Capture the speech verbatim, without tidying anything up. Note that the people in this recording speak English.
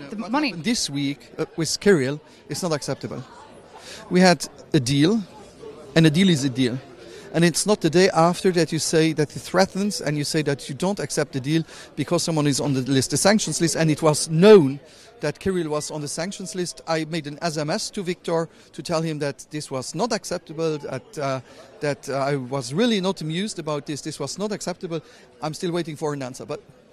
the money. This week uh, with Kirill is not acceptable. We had a deal, and a deal is a deal. And it's not the day after that you say that it threatens and you say that you don't accept the deal because someone is on the list, the sanctions list, and it was known that Kirill was on the sanctions list. I made an S M S to Viktor to tell him that this was not acceptable, that, uh, that uh, I was really not amused about this, this was not acceptable. I'm still waiting for an answer. But